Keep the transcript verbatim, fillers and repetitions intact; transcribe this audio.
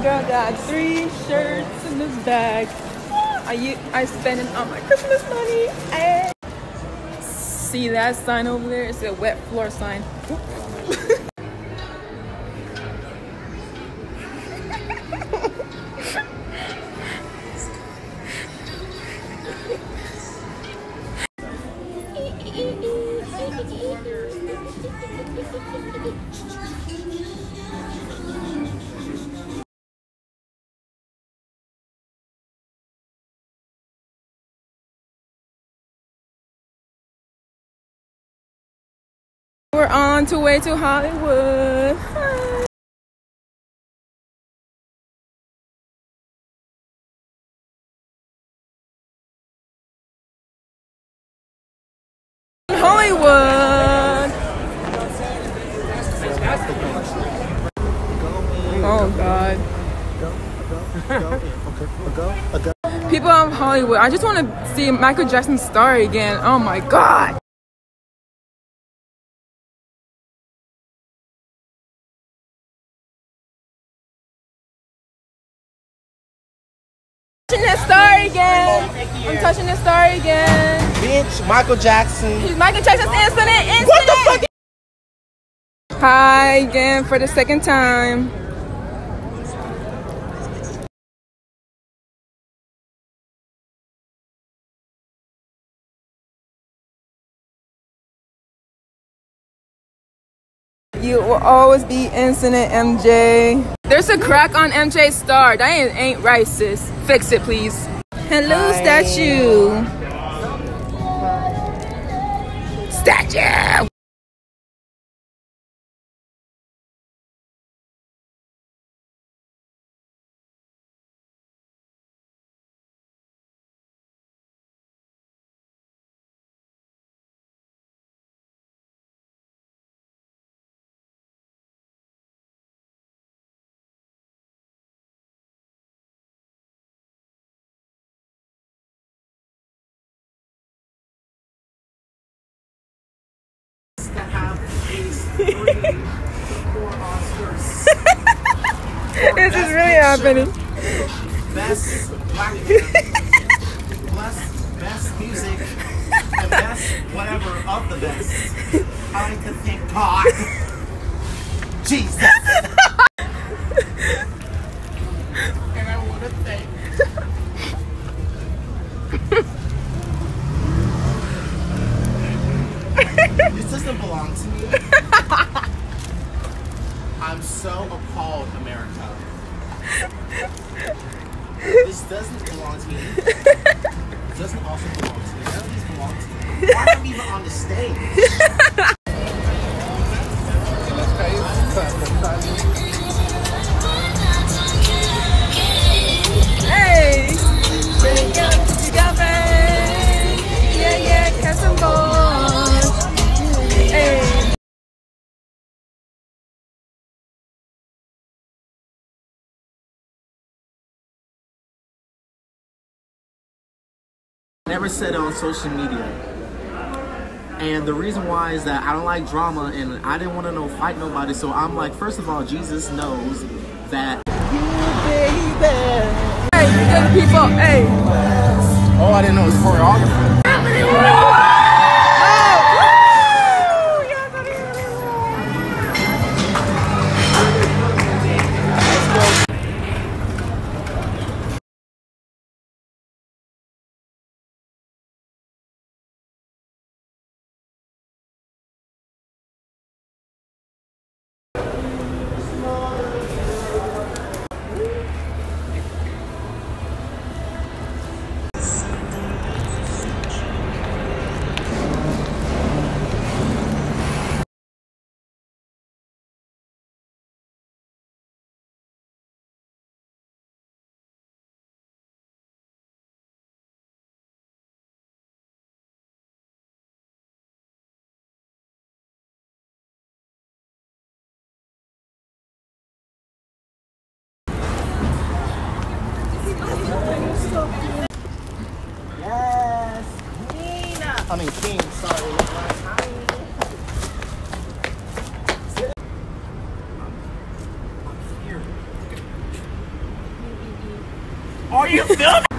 girl got three shirts in this bag. I I spend it on my Christmas money. Hey. See that sign over there? It's a wet floor sign. We're on to way to Hollywood. Hi. Hollywood. Oh God. People of Hollywood, I just want to see Michael Jackson star again. Oh my God. Touching that star again. I'm touching the star again. Bitch, Michael Jackson. He's Michael Jackson's incident. Incident. What the fuck? Hi again for the second time. You will always be incident, M J. There's a crack on M J's star. That ain't, ain't right, sis. Fix it, please. Hello, Hi. statue. Statue. This is really happening. Best black best, best music, and best whatever of the best. I like to thank God. Jesus. And I want to thank. This doesn't belong to me. I'm so appalled, America. This doesn't belong to me. It doesn't also belong to me. None of these belong to me. Why am I even on the stage? Hey! You got me! Yeah, yeah, catch some balls! Hey! Never said it on social media. And the reason why is that I don't like drama and I didn't want to know fight nobody. So I'm like, first of all, Jesus knows that you, baby. Hey, good people, hey! Oh, I didn't know it was choreography. Yes, Queen. I mean King, sorry. I'm here. Are you filming?